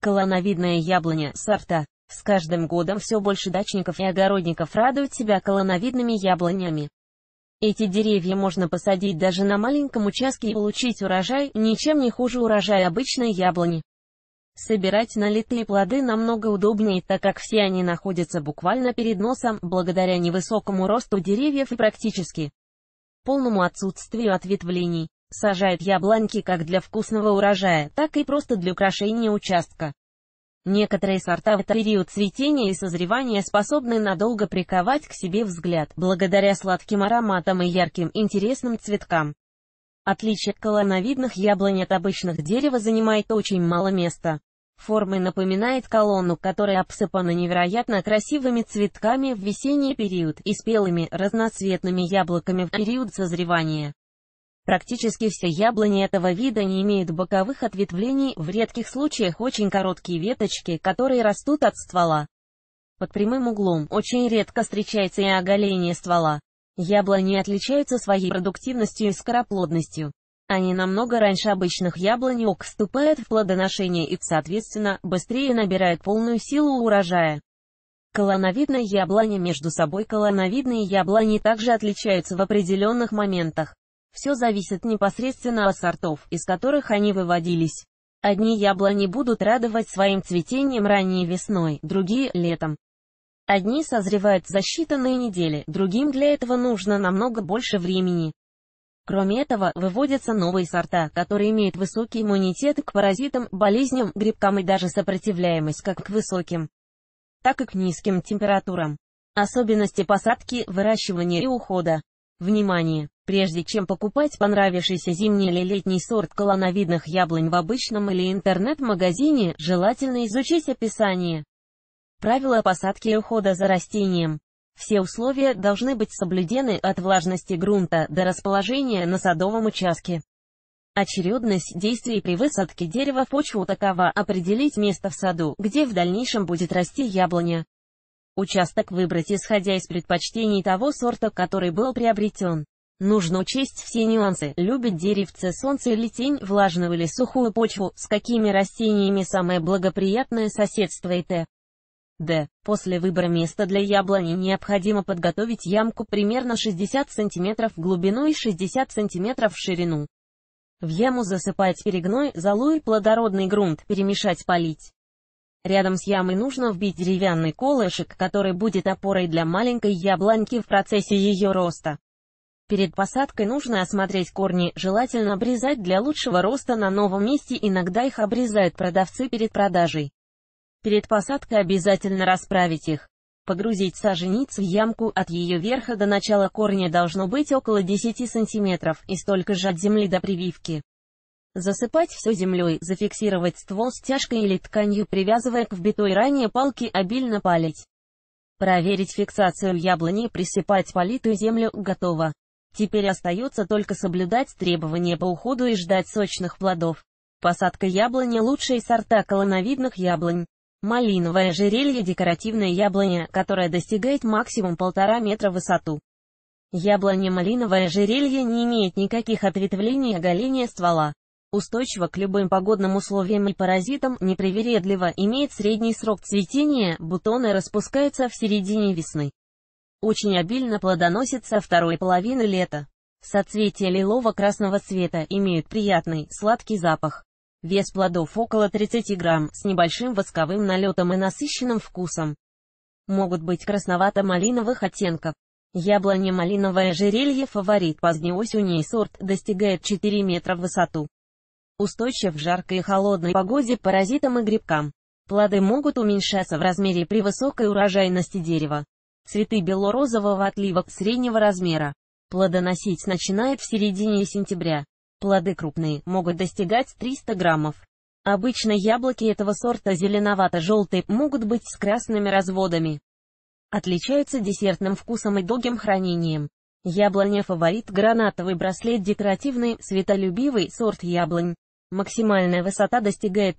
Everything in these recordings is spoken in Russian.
Колоновидная яблоня сорта. С каждым годом все больше дачников и огородников радуют себя колоновидными яблонями. Эти деревья можно посадить даже на маленьком участке и получить урожай, ничем не хуже урожая обычной яблони. Собирать налитые плоды намного удобнее, так как все они находятся буквально перед носом, благодаря невысокому росту деревьев и практически полному отсутствию ответвлений. Сажают яблоньки как для вкусного урожая, так и просто для украшения участка. Некоторые сорта в этот период цветения и созревания способны надолго приковать к себе взгляд, благодаря сладким ароматам и ярким, интересным цветкам. Отличие колоновидных яблонь от обычных дерева занимает очень мало места. Формой напоминает колонну, которая обсыпана невероятно красивыми цветками в весенний период и спелыми, разноцветными яблоками в период созревания. Практически все яблони этого вида не имеют боковых ответвлений, в редких случаях очень короткие веточки, которые растут от ствола. Под прямым углом очень редко встречается и оголение ствола. Яблони отличаются своей продуктивностью и скороплодностью. Они намного раньше обычных яблонек вступают в плодоношение и, соответственно, быстрее набирают полную силу урожая. Колоновидные яблони между собой. Колоновидные яблони также отличаются в определенных моментах. Все зависит непосредственно от сортов, из которых они выводились. Одни яблони будут радовать своим цветением ранней весной, другие – летом. Одни созревают за считанные недели, другим для этого нужно намного больше времени. Кроме этого, выводятся новые сорта, которые имеют высокий иммунитет к паразитам, болезням, грибкам и даже сопротивляемость как к высоким, так и к низким температурам. Особенности посадки, выращивания и ухода. Внимание! Прежде чем покупать понравившийся зимний или летний сорт колоновидных яблонь в обычном или интернет-магазине, желательно изучить описание. Правила посадки и ухода за растением. Все условия должны быть соблюдены, от влажности грунта до расположения на садовом участке. Очередность действий при высадке дерева в почву такова: определить место в саду, где в дальнейшем будет расти яблоня. Участок выбрать исходя из предпочтений того сорта, который был приобретен. Нужно учесть все нюансы: любит деревце солнце или тень, влажную или сухую почву, с какими растениями самое благоприятное соседство и т.д. После выбора места для яблони необходимо подготовить ямку примерно 60 см в глубину и 60 см в ширину. В яму засыпать перегной, золу и плодородный грунт, перемешать, полить. Рядом с ямой нужно вбить деревянный колышек, который будет опорой для маленькой яблоньки в процессе ее роста. Перед посадкой нужно осмотреть корни, желательно обрезать для лучшего роста на новом месте, иногда их обрезают продавцы перед продажей. Перед посадкой обязательно расправить их. Погрузить саженец в ямку, от ее верха до начала корня должно быть около 10 см, и столько же от земли до прививки. Засыпать все землей, зафиксировать ствол стяжкой или тканью, привязывая к вбитой ранее палке, обильно палить. Проверить фиксацию яблони, присыпать политую землю, готово. Теперь остается только соблюдать требования по уходу и ждать сочных плодов. Посадка яблони. Лучшие сорта колоновидных яблонь. Малиновое ожерелье — декоративная яблоня, которая достигает максимум 1,5 метра в высоту. Яблоня малиновое ожерелье не имеет никаких ответвлений и оголения ствола. Устойчива к любым погодным условиям и паразитам, непривередлива, имеет средний срок цветения, бутоны распускаются в середине весны. Очень обильно плодоносится второй половины лета. Соцветия лилово-красного цвета, имеют приятный, сладкий запах. Вес плодов около 30 грамм, с небольшим восковым налетом и насыщенным вкусом. Могут быть красновато-малиновых оттенков. Яблоня малиновое ожерелье — фаворит позднеосенний сорт, достигает 4 метра в высоту. Устойчив в жаркой и холодной погоде к паразитам и грибкам. Плоды могут уменьшаться в размере при высокой урожайности дерева. Цветы бело-розового отлива, среднего размера. Плодоносить начинает в середине сентября. Плоды крупные, могут достигать 300 граммов. Обычно яблоки этого сорта зеленовато-желтые, могут быть с красными разводами. Отличаются десертным вкусом и долгим хранением. Яблоня фаворит, гранатовый браслет, декоративный, светолюбивый сорт яблонь. Максимальная высота достигает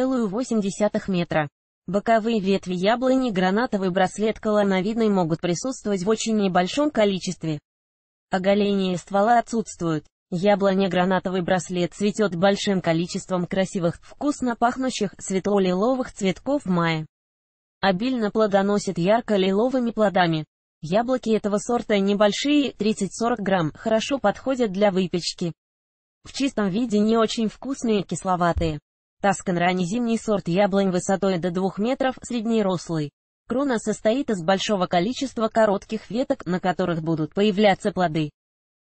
1,8 метра. Боковые ветви яблони, гранатовый браслет колоновидный, могут присутствовать в очень небольшом количестве. Оголение ствола отсутствует. Яблоня гранатовый браслет цветет большим количеством красивых, вкусно пахнущих, светло-лиловых цветков в мае. Обильно плодоносит ярко-лиловыми плодами. Яблоки этого сорта небольшие, 30-40 грамм, хорошо подходят для выпечки. В чистом виде не очень вкусные, кисловатые. Таскан раннезимний сорт яблонь высотой до 2 метров, среднерослый. Крона состоит из большого количества коротких веток, на которых будут появляться плоды.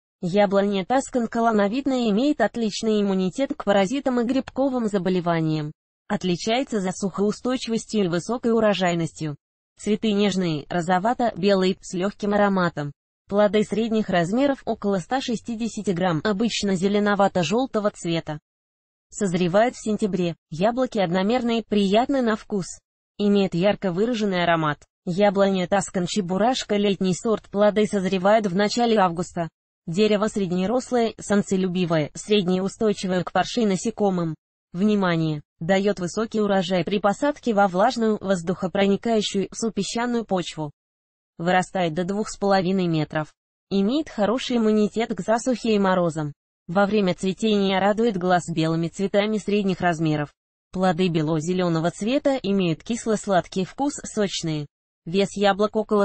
Яблоня Таскан колоновидная имеет отличный иммунитет к паразитам и грибковым заболеваниям. Отличается засухоустойчивостью и высокой урожайностью. Цветы нежные, розовато-белые, с легким ароматом. Плоды средних размеров, около 160 грамм, обычно зеленовато-желтого цвета. Созревают в сентябре. Яблоки одномерные, приятны на вкус. Имеет ярко выраженный аромат. Яблоня Таскан Чебурашка летний сорт, плоды созревают в начале августа. Дерево среднерослое, солнцелюбивое, среднеустойчивое к парши и насекомым. Внимание! Дает высокий урожай при посадке во влажную, воздухопроникающую, супесчаную почву. Вырастает до 2,5 метров. Имеет хороший иммунитет к засухе и морозам. Во время цветения радует глаз белыми цветами средних размеров. Плоды бело-зеленого цвета, имеют кисло-сладкий вкус, сочные. Вес яблок около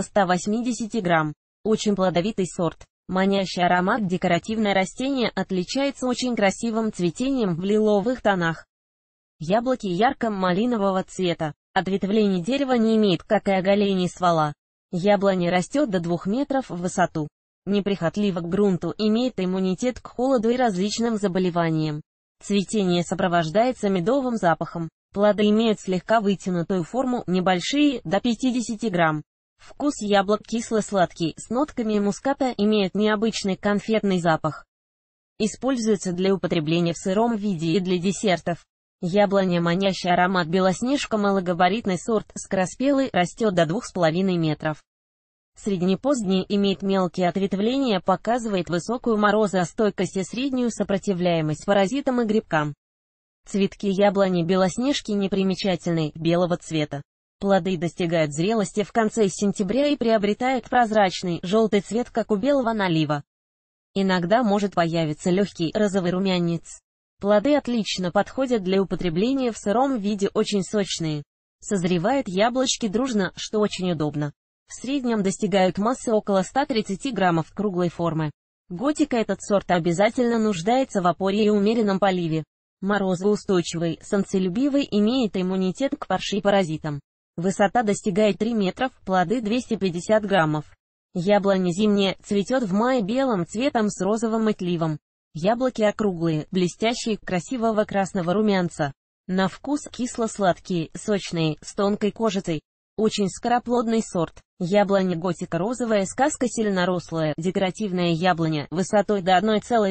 180 грамм. Очень плодовитый сорт. Манящий аромат, декоративное растение, отличается очень красивым цветением в лиловых тонах. Яблоки ярко-малинового цвета. Ответвлений дерева не имеет, как и оголений ствола. Яблоня растет до 2 метров в высоту. Неприхотлива к грунту, имеет иммунитет к холоду и различным заболеваниям. Цветение сопровождается медовым запахом. Плоды имеют слегка вытянутую форму, небольшие, до 50 грамм. Вкус яблок кисло-сладкий, с нотками муската, имеет необычный конфетный запах. Используется для употребления в сыром виде и для десертов. Яблоня манящий аромат, белоснежка малогабаритный сорт, скороспелый, растет до 2,5 метров. Среднепоздний, имеет мелкие ответвления, показывает высокую морозостойкость и среднюю сопротивляемость паразитам и грибкам. Цветки яблони белоснежки непримечательны, белого цвета. Плоды достигают зрелости в конце сентября и приобретают прозрачный, желтый цвет, как у белого налива. Иногда может появиться легкий, розовый румянец. Плоды отлично подходят для употребления в сыром виде, очень сочные. Созревают яблочки дружно, что очень удобно. В среднем достигают массы около 130 граммов, круглой формы. Готика этот сорт обязательно нуждается в опоре и умеренном поливе. Морозоустойчивый, солнцелюбивый, имеет иммунитет к парши и паразитам. Высота достигает 3 метров, плоды 250 граммов. Яблоня зимняя, цветет в мае белым цветом с розовым отливом. Яблоки округлые, блестящие, красивого красного румянца. На вкус кисло-сладкие, сочные, с тонкой кожицей. Очень скороплодный сорт. Яблоня Готика розовая сказка, сильнорослая, декоративная яблоня, высотой до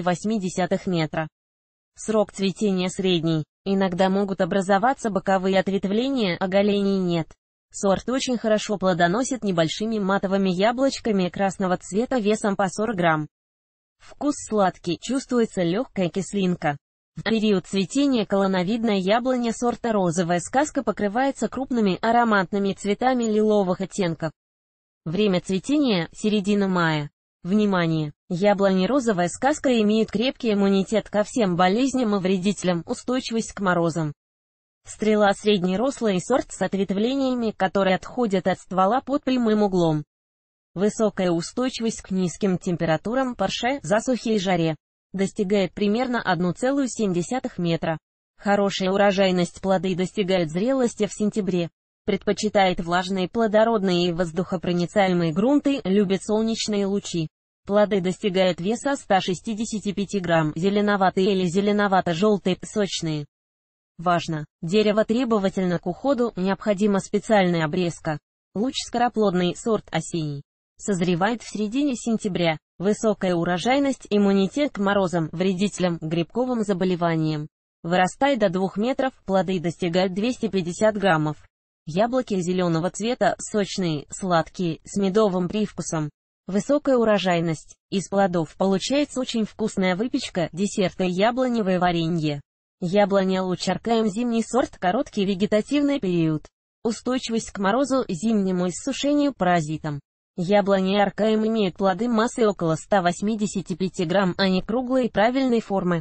1,8 метра. Срок цветения средний. Иногда могут образоваться боковые ответвления, оголений нет. Сорт очень хорошо плодоносит небольшими матовыми яблочками красного цвета весом по 40 грамм. Вкус сладкий, чувствуется легкая кислинка. В период цветения колоновидная яблоня сорта розовая сказка покрывается крупными ароматными цветами лиловых оттенков. Время цветения – середина мая. Внимание! Яблони розовая сказка имеют крепкий иммунитет ко всем болезням и вредителям, устойчивость к морозам. Стрела среднерослый сорт с ответвлениями, которые отходят от ствола под прямым углом. Высокая устойчивость к низким температурам, парше, засухе и жаре. Достигает примерно 1,7 метра. Хорошая урожайность, плоды достигают зрелости в сентябре. Предпочитает влажные, плодородные и воздухопроницаемые грунты, любит солнечные лучи. Плоды достигают веса 165 грамм, зеленоватые или зеленовато-желтые, сочные. Важно! Дерево требовательно к уходу, необходима специальная обрезка. Луч скороплодный, сорт осенний. Созревает в середине сентября. Высокая урожайность, иммунитет к морозам, вредителям, грибковым заболеваниям. Вырастает до 2 метров, плоды достигают 250 граммов. Яблоки зеленого цвета, сочные, сладкие, с медовым привкусом. Высокая урожайность. Из плодов получается очень вкусная выпечка, десерты, яблоневое варенье. Яблоня Лучаркаем зимний сорт, короткий вегетативный период. Устойчивость к морозу, зимнему иссушению, паразитам. Яблони Аркаим имеют плоды массой около 185 грамм, они круглой и правильной формы.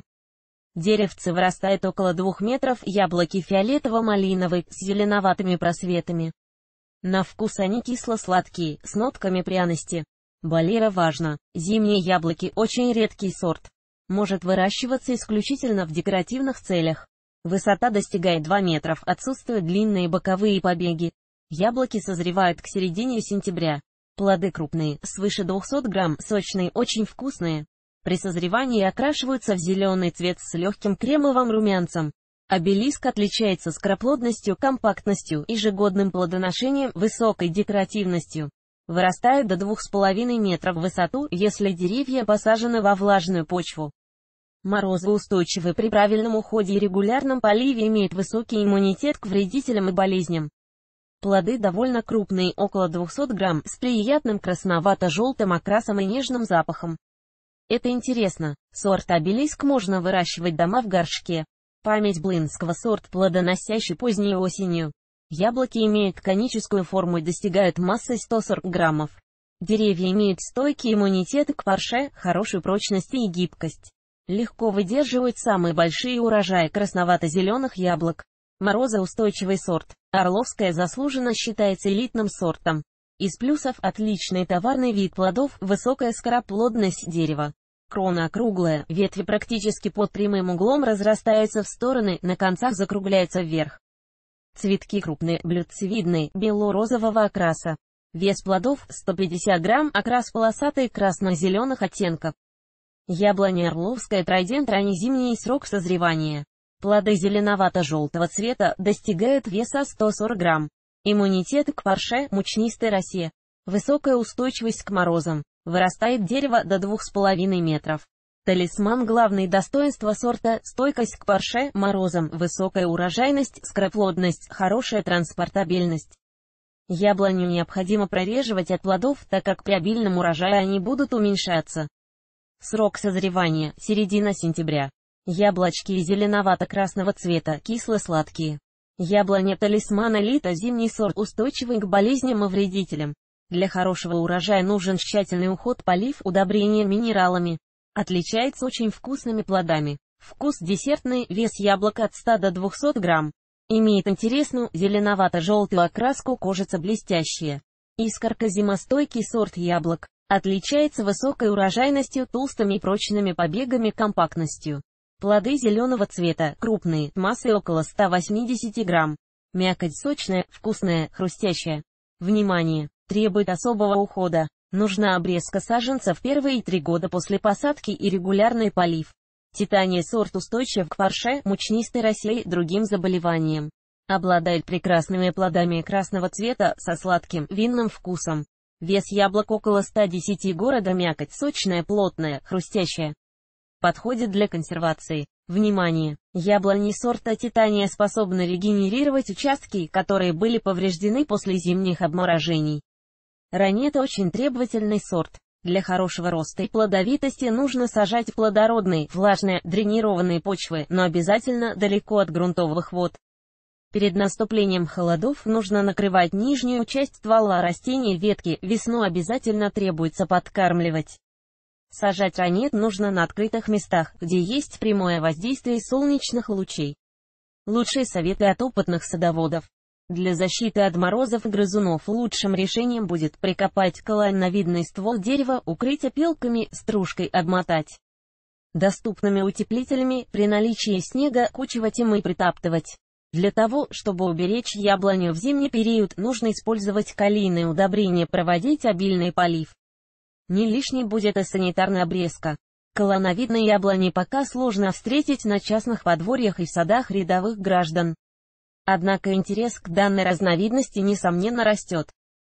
Деревце вырастает около 2 метров, яблоки фиолетово-малиновые, с зеленоватыми просветами. На вкус они кисло-сладкие, с нотками пряности. Болера важно. Зимние яблоки очень редкий сорт. Может выращиваться исключительно в декоративных целях. Высота достигает 2 метров, отсутствуют длинные боковые побеги. Яблоки созревают к середине сентября. Плоды крупные, свыше 200 грамм, сочные, очень вкусные. При созревании окрашиваются в зеленый цвет с легким кремовым румянцем. Обелиск отличается скороплодностью, компактностью, ежегодным плодоношением, высокой декоративностью. Вырастают до 2,5 метров в высоту, если деревья посажены во влажную почву. Морозоустойчивы при правильном уходе и регулярном поливе, имеют высокий иммунитет к вредителям и болезням. Плоды довольно крупные, около 200 грамм, с приятным красновато-желтым окрасом и нежным запахом. Это интересно. Сорт обелиск можно выращивать дома в горшке. Память блинского сорт, плодоносящий поздней осенью. Яблоки имеют коническую форму и достигают массы 140 граммов. Деревья имеют стойкий иммунитет к парше, хорошую прочность и гибкость. Легко выдерживают самые большие урожаи красновато-зеленых яблок. Морозоустойчивый сорт. Орловская заслуженно считается элитным сортом. Из плюсов: отличный товарный вид плодов, высокая скороплодность дерева. Крона округлая, ветви практически под прямым углом разрастаются в стороны, на концах закругляются вверх. Цветки крупные, блюдцевидные, бело-розового окраса. Вес плодов 150 грамм, окрас полосатый, красно-зеленых оттенков. Яблоня Орловская Трайдент, раннезимний срок созревания. Плоды зеленовато-желтого цвета, достигают веса 140 грамм. Иммунитет к парше, мучнистой росе. Высокая устойчивость к морозам. Вырастает дерево до 2,5 метров. Талисман: главные достоинства сорта: стойкость к парше, морозам, высокая урожайность, скороплодность, хорошая транспортабельность. Яблоню необходимо прореживать от плодов, так как при обильном урожае они будут уменьшаться. Срок созревания: середина сентября. Яблочки зеленовато-красного цвета, кисло-сладкие. Яблоня Талисман элита, зимний сорт, устойчивый к болезням и вредителям. Для хорошего урожая нужен тщательный уход, полив, удобрение минералами. Отличается очень вкусными плодами. Вкус десертный, вес яблока от 100 до 200 грамм. Имеет интересную, зеленовато-желтую окраску, кожица блестящая. Искорка зимостойкий сорт яблок. Отличается высокой урожайностью, толстыми и прочными побегами, компактностью. Плоды зеленого цвета, крупные, массой около 180 грамм. Мякоть сочная, вкусная, хрустящая. Внимание! Требует особого ухода. Нужна обрезка саженца в первые 3 года после посадки и регулярный полив. Титания сорт устойчив к парше, мучнистой росе и другим заболеваниям. Обладает прекрасными плодами красного цвета, со сладким, винным вкусом. Вес яблок около 110 грамм, мякоть сочная, плотная, хрустящая. Подходит для консервации. Внимание! Яблони сорта Титания способны регенерировать участки, которые были повреждены после зимних обморожений. Ранет очень требовательный сорт. Для хорошего роста и плодовитости нужно сажать в плодородные, влажные, дренированные почвы, но обязательно далеко от грунтовых вод. Перед наступлением холодов нужно накрывать нижнюю часть ствола растения, ветки, весну обязательно требуется подкармливать. Сажать ранет нужно на открытых местах, где есть прямое воздействие солнечных лучей. Лучшие советы от опытных садоводов. Для защиты от морозов и грызунов лучшим решением будет прикопать колонновидный ствол дерева, укрыть опилками, стружкой обмотать. Доступными утеплителями, при наличии снега, кучевать им и притаптывать. Для того, чтобы уберечь яблоню в зимний период, нужно использовать калийные удобрения, проводить обильный полив. Не лишней будет и санитарная обрезка. Колонновидные яблони пока сложно встретить на частных подворьях и в садах рядовых граждан. Однако интерес к данной разновидности несомненно растет.